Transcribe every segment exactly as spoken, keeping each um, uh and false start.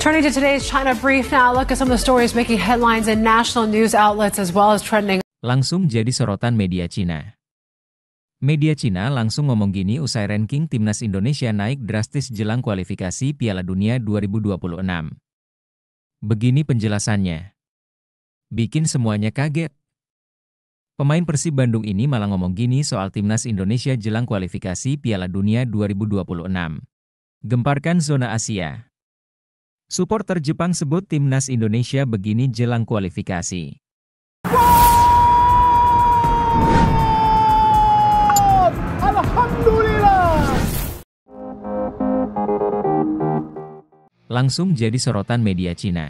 Turning to today's China Brief now, look at some of the stories making headlines in national news outlets as well as trending. Langsung jadi sorotan media Cina. Media Cina langsung ngomong gini usai ranking timnas Indonesia naik drastis jelang kualifikasi Piala Dunia dua ribu dua puluh enam. Begini penjelasannya. Bikin semuanya kaget. Pemain Persib Bandung ini malah ngomong gini soal timnas Indonesia jelang kualifikasi Piala Dunia dua ribu dua puluh enam. Gemparkan zona Asia. Suporter Jepang sebut timnas Indonesia begini jelang kualifikasi. Alhamdulillah. Langsung jadi sorotan media Cina.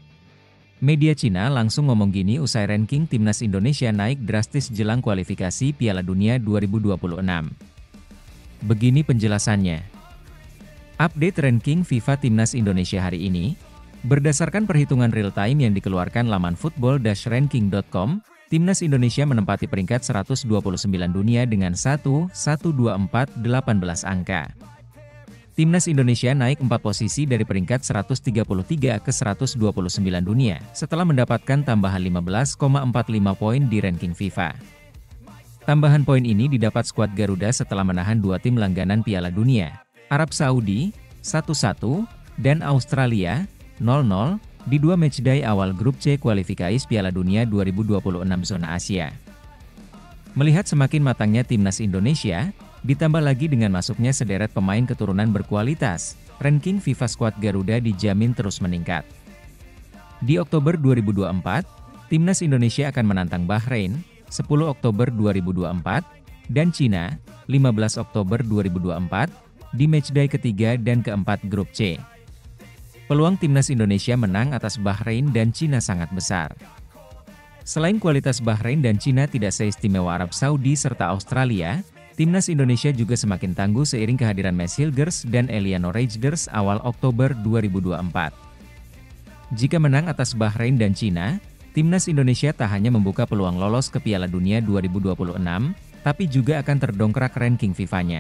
Media Cina langsung ngomong gini usai ranking timnas Indonesia naik drastis jelang kualifikasi Piala Dunia dua ribu dua puluh enam. Begini penjelasannya. Update ranking FIFA Timnas Indonesia hari ini, berdasarkan perhitungan real-time yang dikeluarkan laman football dash ranking dot com, Timnas Indonesia menempati peringkat seratus dua puluh sembilan dunia dengan satu satu dua empat delapan belas angka. Timnas Indonesia naik empat posisi dari peringkat seratus tiga puluh tiga ke seratus dua puluh sembilan dunia, setelah mendapatkan tambahan lima belas koma empat lima poin di ranking FIFA. Tambahan poin ini didapat skuad Garuda setelah menahan dua tim langganan Piala Dunia, Arab Saudi, satu satu, dan Australia, nol nol, di dua matchday awal grup C kualifikasi Piala Dunia dua ribu dua puluh enam zona Asia. Melihat semakin matangnya timnas Indonesia, ditambah lagi dengan masuknya sederet pemain keturunan berkualitas, ranking FIFA skuad Garuda dijamin terus meningkat. Di Oktober dua ribu dua puluh empat, timnas Indonesia akan menantang Bahrain, sepuluh Oktober dua ribu dua puluh empat, dan Cina, lima belas Oktober dua ribu dua puluh empat, di matchday ketiga dan keempat grup C. Peluang timnas Indonesia menang atas Bahrain dan Cina sangat besar. Selain kualitas Bahrain dan Cina tidak seistimewa Arab Saudi serta Australia, timnas Indonesia juga semakin tangguh seiring kehadiran Mads Hilgers dan Eliano Reijnders awal Oktober dua ribu dua puluh empat. Jika menang atas Bahrain dan Cina, timnas Indonesia tak hanya membuka peluang lolos ke Piala Dunia dua ribu dua puluh enam, tapi juga akan terdongkrak ranking FIFA-nya.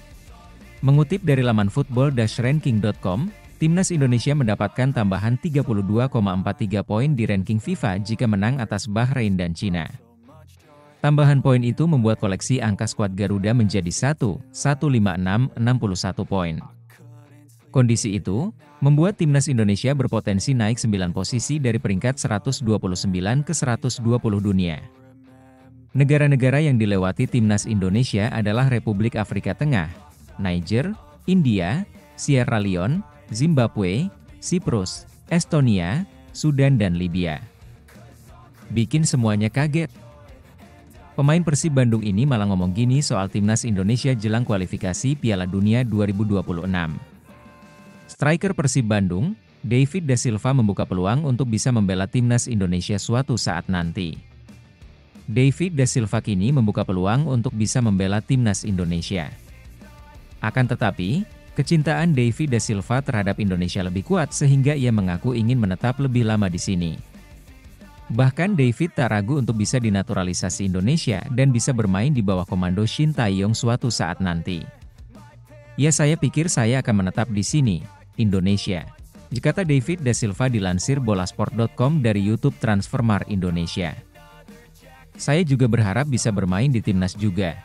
Mengutip dari laman football dash ranking dot com, timnas Indonesia mendapatkan tambahan tiga puluh dua koma empat tiga poin di ranking FIFA jika menang atas Bahrain dan Cina. Tambahan poin itu membuat koleksi angka skuad Garuda menjadi satu satu lima enam enam satu poin. Kondisi itu membuat timnas Indonesia berpotensi naik sembilan posisi dari peringkat seratus dua puluh sembilan ke seratus dua puluh dunia. Negara-negara yang dilewati timnas Indonesia adalah Republik Afrika Tengah, Niger, India, Sierra Leone, Zimbabwe, Siprus, Estonia, Sudan dan Libya. Bikin semuanya kaget. Pemain Persib Bandung ini malah ngomong gini soal timnas Indonesia jelang kualifikasi Piala Dunia dua ribu dua puluh enam. Striker Persib Bandung, David Da Silva membuka peluang untuk bisa membela timnas Indonesia suatu saat nanti. David Da Silva kini membuka peluang untuk bisa membela timnas Indonesia. Akan tetapi, kecintaan David Da Silva terhadap Indonesia lebih kuat sehingga ia mengaku ingin menetap lebih lama di sini. Bahkan David tak ragu untuk bisa dinaturalisasi Indonesia dan bisa bermain di bawah komando Shin Tae-yong suatu saat nanti. Ya, saya pikir saya akan menetap di sini, Indonesia, kata David Da Silva dilansir bolasport dot com dari YouTube Transfermarkt Indonesia. Saya juga berharap bisa bermain di timnas juga.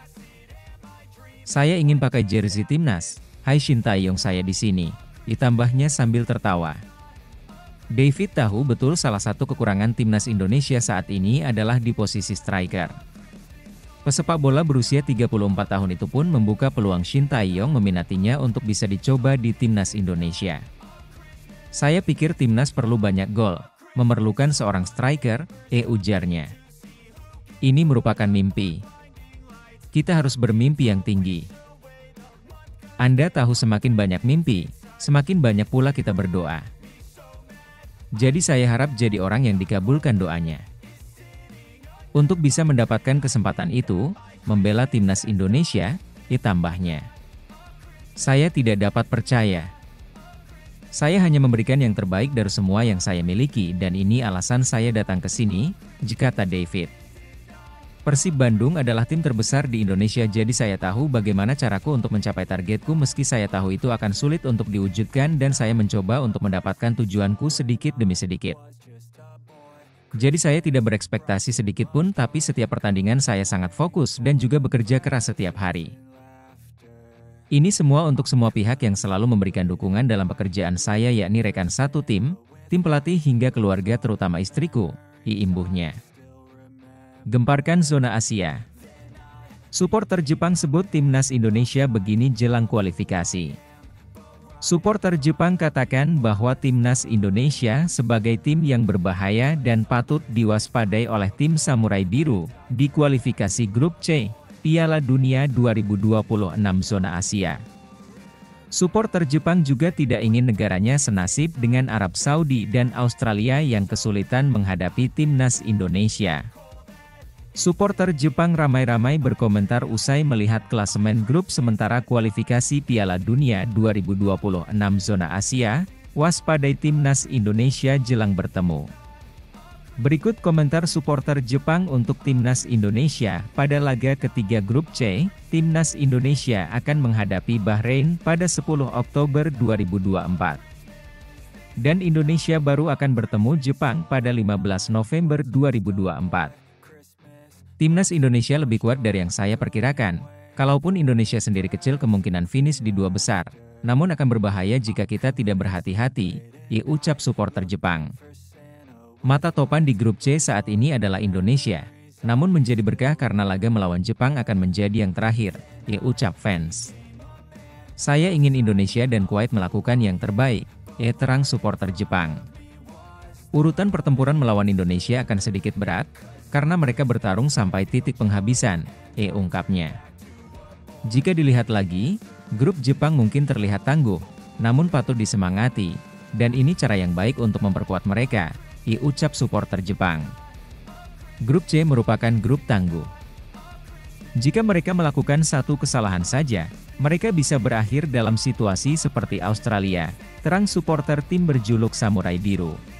Saya ingin pakai jersey timnas, hai Shin Tae-yong saya di sini, ditambahnya sambil tertawa. David tahu betul salah satu kekurangan timnas Indonesia saat ini adalah di posisi striker. Pesepak bola berusia tiga puluh empat tahun itu pun membuka peluang Shin Tae-yong meminatinya untuk bisa dicoba di timnas Indonesia. Saya pikir timnas perlu banyak gol, memerlukan seorang striker, eh ujarnya. Ini merupakan mimpi. Kita harus bermimpi yang tinggi. Anda tahu semakin banyak mimpi, semakin banyak pula kita berdoa. Jadi saya harap jadi orang yang dikabulkan doanya. Untuk bisa mendapatkan kesempatan itu, membela timnas Indonesia, ditambahnya. Saya tidak dapat percaya. Saya hanya memberikan yang terbaik dari semua yang saya miliki dan ini alasan saya datang ke sini, kata David. Persib Bandung adalah tim terbesar di Indonesia, jadi saya tahu bagaimana caraku untuk mencapai targetku meski saya tahu itu akan sulit untuk diwujudkan dan saya mencoba untuk mendapatkan tujuanku sedikit demi sedikit. Jadi saya tidak berekspektasi sedikit pun, tapi setiap pertandingan saya sangat fokus dan juga bekerja keras setiap hari. Ini semua untuk semua pihak yang selalu memberikan dukungan dalam pekerjaan saya, yakni rekan satu tim, tim pelatih hingga keluarga terutama istriku, iimbuhnya. Gemparkan zona Asia. Suporter Jepang sebut timnas Indonesia begini jelang kualifikasi. Suporter Jepang katakan bahwa timnas Indonesia sebagai tim yang berbahaya dan patut diwaspadai oleh tim Samurai Biru di kualifikasi grup C, Piala Dunia dua ribu dua puluh enam zona Asia. Suporter Jepang juga tidak ingin negaranya senasib dengan Arab Saudi dan Australia yang kesulitan menghadapi timnas Indonesia. Suporter Jepang ramai-ramai berkomentar usai melihat klasemen grup sementara kualifikasi Piala Dunia dua ribu dua puluh enam zona Asia, waspadai timnas Indonesia jelang bertemu. Berikut komentar suporter Jepang untuk timnas Indonesia pada laga ketiga grup C. Timnas Indonesia akan menghadapi Bahrain pada sepuluh Oktober dua ribu dua puluh empat. Dan Indonesia baru akan bertemu Jepang pada lima belas November dua ribu dua puluh empat. Timnas Indonesia lebih kuat dari yang saya perkirakan. Kalaupun Indonesia sendiri kecil kemungkinan finish di dua besar, namun akan berbahaya jika kita tidak berhati-hati, ya ucap suporter Jepang. Mata topan di grup C saat ini adalah Indonesia, namun menjadi berkah karena laga melawan Jepang akan menjadi yang terakhir, ya ucap fans. Saya ingin Indonesia dan Kuwait melakukan yang terbaik, ya terang suporter Jepang. Urutan pertempuran melawan Indonesia akan sedikit berat, karena mereka bertarung sampai titik penghabisan, e ungkapnya. Jika dilihat lagi, grup Jepang mungkin terlihat tangguh, namun patut disemangati, dan ini cara yang baik untuk memperkuat mereka, e ucap suporter Jepang. Grup C merupakan grup tangguh. Jika mereka melakukan satu kesalahan saja, mereka bisa berakhir dalam situasi seperti Australia, terang suporter tim berjuluk Samurai Biru.